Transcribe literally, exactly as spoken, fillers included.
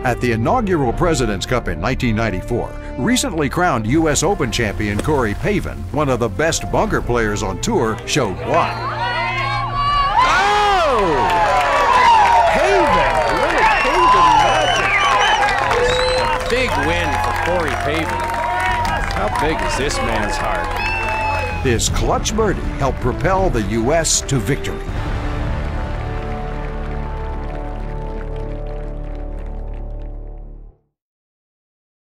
At the inaugural President's Cup in nineteen ninety-four, recently crowned U S Open champion Corey Pavin, one of the best bunker players on tour, showed why. Oh! Pavin! A little Pavin magic. A big win for Corey Pavin. How big is this man's heart? This clutch birdie helped propel the U S to victory.